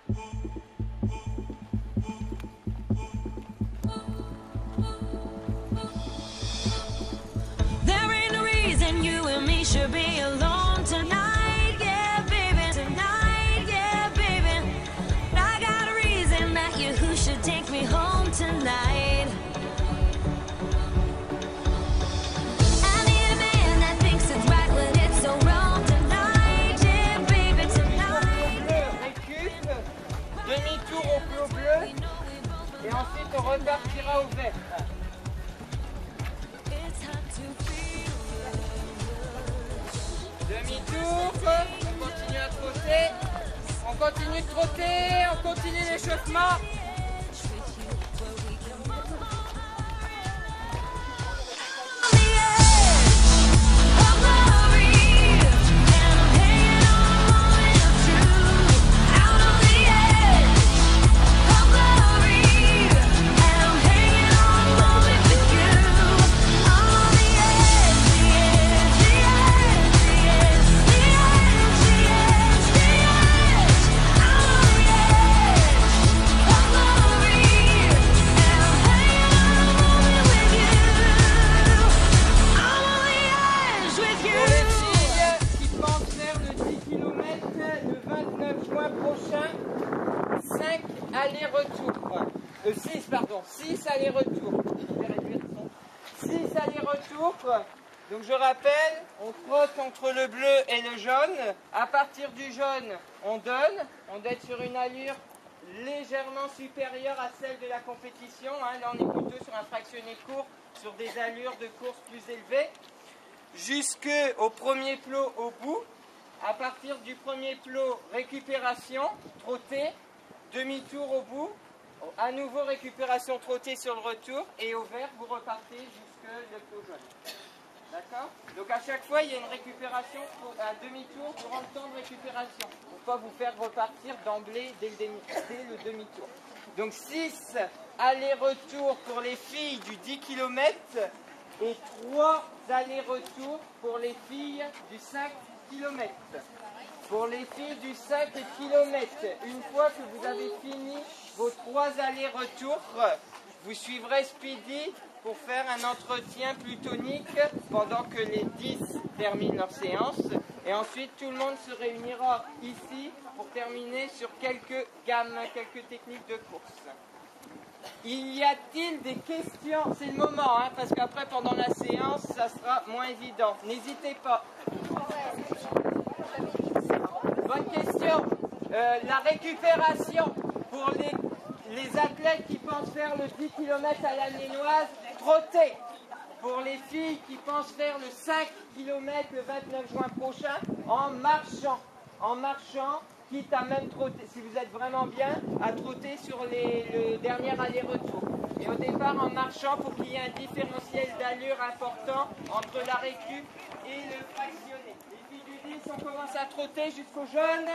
There ain't a reason you and me should be alone tonight, yeah, baby. Tonight, yeah, baby. I got a reason that you who should take me home tonight. I need a man that thinks it's right when it's so wrong tonight, yeah, baby. Tonight. Récup, demi-tour au flot bleu, et ensuite on repartira au vert. Demi-tour, on continue à trotter, on continue de trotter, on continue l'échauffement. Allers-retour. 6 allers-retours. 6 allers-retours. Donc je rappelle, on trotte entre le bleu et le jaune. À partir du jaune, on donne. On doit être sur une allure légèrement supérieure à celle de la compétition. Là, on est plutôt sur un fractionné court, sur des allures de course plus élevées. Jusqu'au premier plot au bout. À partir du premier plot, récupération, trottée. Demi-tour au bout, à nouveau récupération trottée sur le retour, et au vert, vous repartez jusque le plot jaune. D'accord? Donc à chaque fois, il y a une récupération à demi-tour durant le temps de récupération, pour ne pas vous faire repartir d'emblée dès le demi-tour. Donc 6 allers-retours pour les filles du 10 km et 3 allers-retours pour les filles du 5 km. Pour les filles du 5 km, une fois que vous avez fini vos 3 allers-retours, vous suivrez Speedy pour faire un entretien plus tonique pendant que les 10 terminent leur séance. Et ensuite, tout le monde se réunira ici pour terminer sur quelques gammes, quelques techniques de course. Y a-t-il des questions? C'est le moment, parce qu'après, pendant la séance, ça sera moins évident. N'hésitez pas. Bonne question. La récupération pour les athlètes qui pensent faire le 10 km à la Lénoise, trotter. Pour les filles qui pensent faire le 5 km le 29 juin prochain, en marchant. En marchant, quitte à même trotter, si vous êtes vraiment bien, à trotter sur le dernier aller-retour. Et au départ, en marchant, pour qu'il y ait un différentiel d'allure important entre la récup et le fractionné. Les filles du 10, on commence à trotter jusqu'au jaune.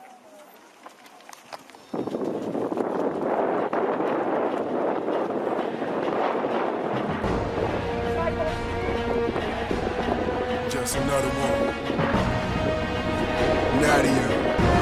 Just another one. Nadia.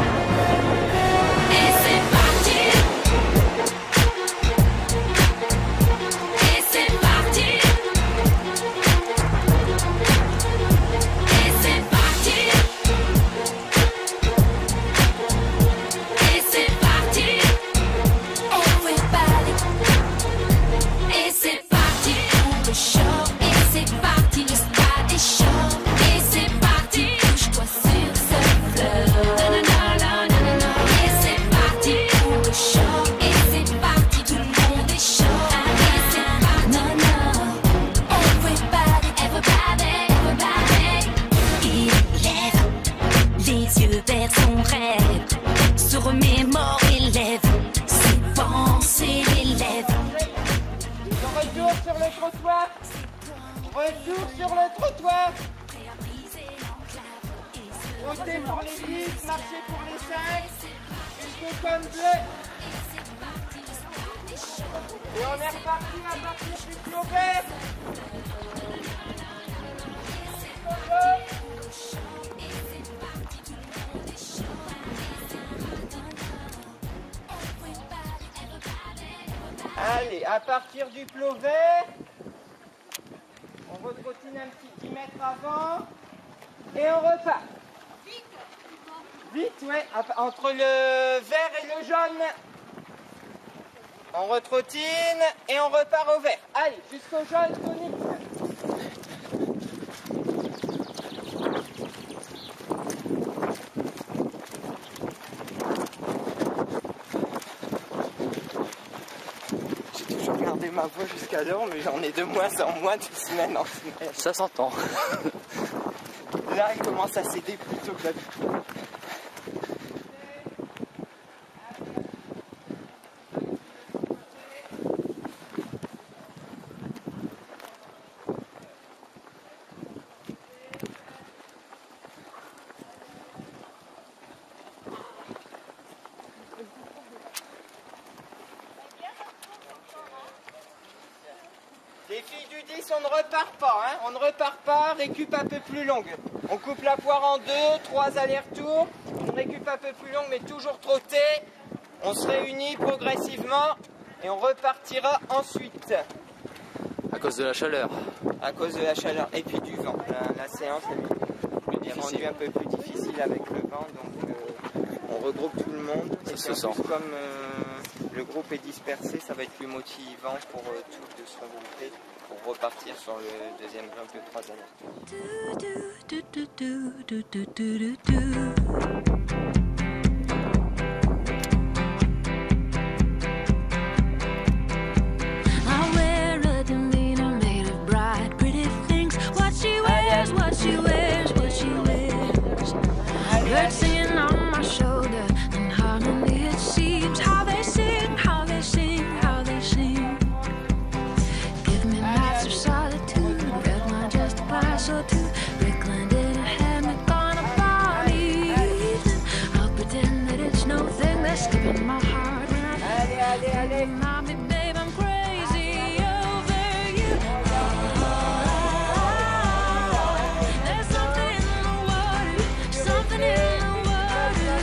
Retour sur le trottoir. Trottez pour les 10, marchez pour les 5. Une coconne bleue. Et on est reparti à partir du flot vert. à partir du plot vert, on retrottine un petit 10 mètres avant et on repart. Vite, ouais, entre le vert et le jaune. On retrottine et on repart au vert. Allez, jusqu'au jaune, Tony. J'ai toujours gardé ma voix jusqu'alors, mais j'en ai de moins en moins de semaine en semaine. Ça s'entend. Là, il commence à céder plutôt que d'habitude. Les filles du 10, on ne repart pas, hein. On ne repart pas, récup un peu plus longue. On coupe la poire en 2, 3 allers-retours, on récup un peu plus longue mais toujours trottée. On se réunit progressivement et on repartira ensuite. À cause de la chaleur. À cause de la chaleur et puis du vent. La séance est rendue un peu plus difficile avec le vent, donc on regroupe tout le monde. Ça et se sent. comme le groupe est dispersé, ça va être plus motivant pour tous de se regrouper pour repartir sur le deuxième jump de 3 I wear a demeanor made of bright, pretty things. What she wears, what she wears, what she wears. Birds singing on my shoulder, and harmony it seems. How they sing, how they sing, how they sing. Give me nights of solitude, red wine just a glass or two. Brickland in a hammock on a balmy evening. I'll pretend that it's no thing that's skipping my heart when I think about me, babe, I'm crazy over you. There's something in the water, something in the water.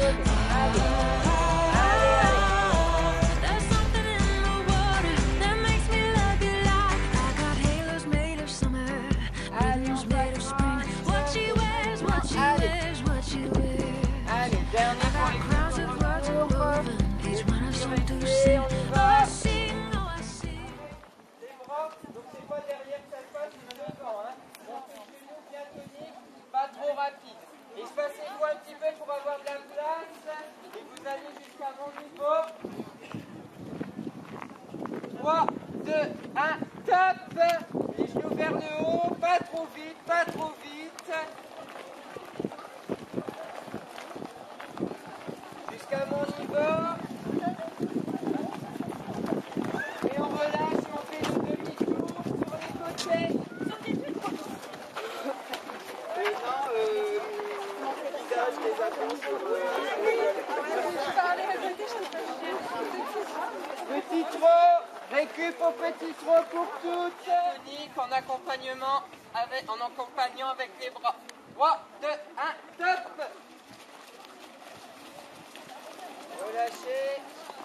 There's something in the water that makes me love you like I got halos made of summer, rhythms made of spring. What she wears, what she wears, what she wears. Allez, dernier pour les Crowns of words are woven, each one a song to sing. Oh, I sing, oh, I sing. les bras, donc c'est pas derrière que ça se passe, mais devant, hein. On fait le genou bien tonique, pas trop rapide. Espacez-vous un petit peu pour avoir de la place et vous allez jusqu'à mon niveau. 3, 2, 1, top. Les genoux vers le haut, pas trop vite, pas trop vite. Jusqu'à mon niveau. Et on relâche et on fait le demi-tour sur les côtés. Visage, les appuis sur petit trot, récup au petit trot pour toutes. Tonique en accompagnement en accompagnant avec les bras. 3, 2, 1, top. Relâchez.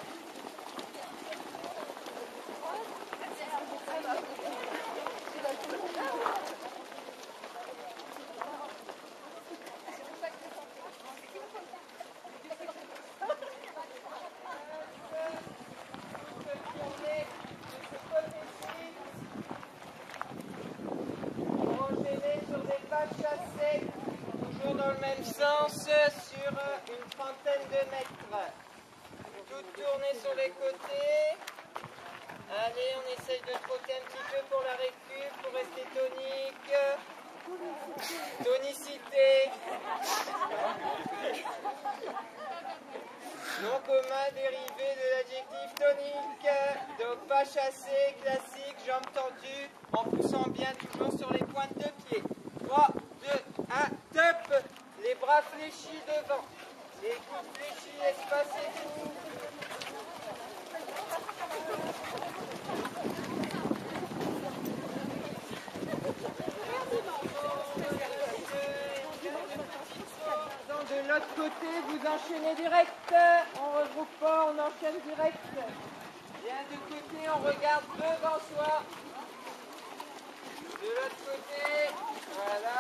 Enchaîner sur des pas chassés, toujours dans le même sens, sur une trentaine de mètres. Tout tourner sur les côtés. Allez, on essaye de trotter un petit peu pour la récup, pour rester tonique. Tonicité. Nom commun dérivé de l'adjectif tonique. Donc pas chassé, classique, jambes tendues, en poussant bien toujours sur les pointes de pied. 3, 2, 1, top. Les bras fléchis devant. Les coudes fléchis, espacez-vous. De l'autre côté, vous enchaînez direct. On regroupe pas, on enchaîne direct. Bien de côté, on regarde devant soi. De l'autre côté, voilà.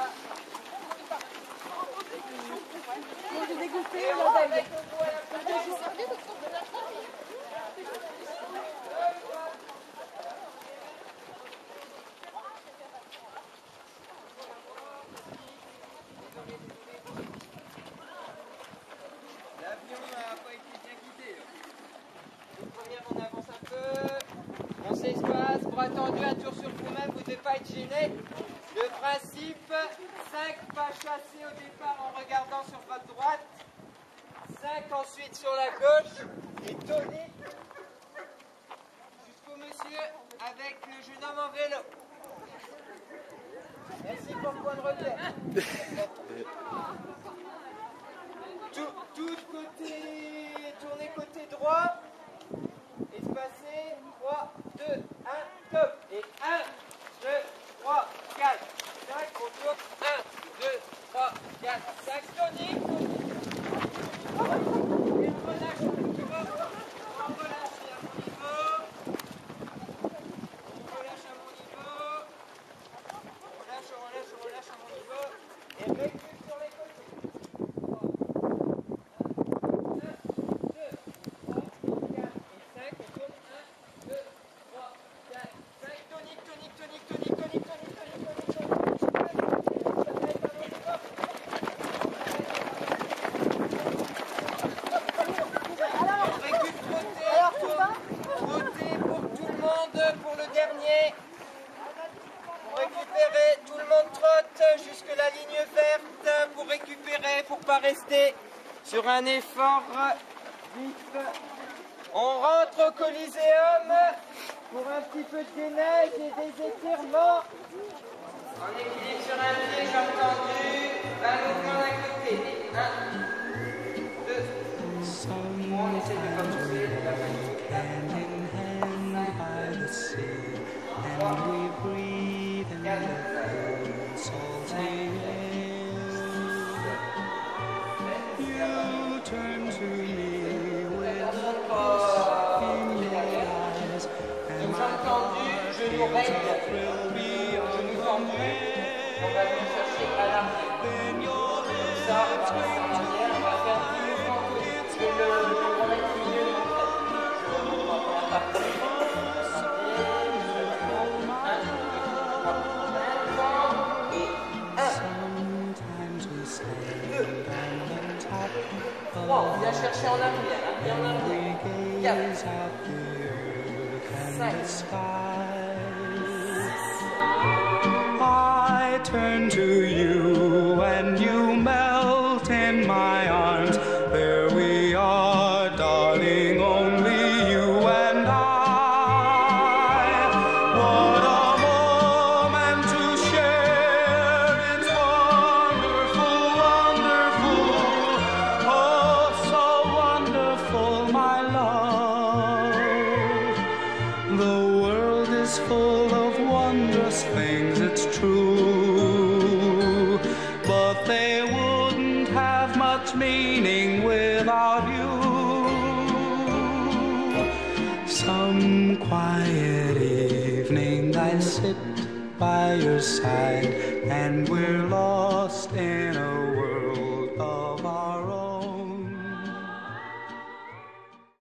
Et on va avec le bout à la place. L'avion n'a pas été bien guidé. Donc, première, on avance un peu. On s'espace, bras tendus, un tour sur vous-même, vous ne devez pas être gêné. Le principe, 5 pas chassés au départ en regardant sur votre droite, 5 ensuite sur la gauche, et tonique jusqu'au monsieur avec le jeune homme en vélo. Merci pour le point de relais. Tout côté, tournez côté droit. Espacé, 3, 2, 1, top. Et 1, 2, 3, 4, 5, on tourne. 1, 2, 3, 4, 5, tonique. Et on relâche un petit peu. On relâche à mon niveau. On relâche à mon niveau. On relâche à mon niveau. Et recule sur les côtés. 30 jusque la ligne verte pour récupérer, pour pas rester sur un effort vif. On rentre au Coliseum pour un petit peu de déneige et des étirements. On équilibre sur un pied, j'ai entendu. Un mouvement d'un côté. 1, 2. On essaie de ne pas pousser la panique. 3, 4, 5, 6. Nous entendus, genoux raides, genoux tendus, on va aller chercher à l'arrière. Comme ça, on va rester en arrière, on va faire 10 mouvements parce que le grand activité nous traite. Je vous vois pour la partie. On vient chercher en arrière, bien en arrière. 4, 5, 6. I turn to you and you melt in my arms. There we are, darling, only you and I. What a moment to share, it's wonderful, wonderful. Oh, so wonderful, my love. The world is full of wondrous things, it's true, but they wouldn't have much meaning without you. Some quiet evening I sit by your side and we're lost in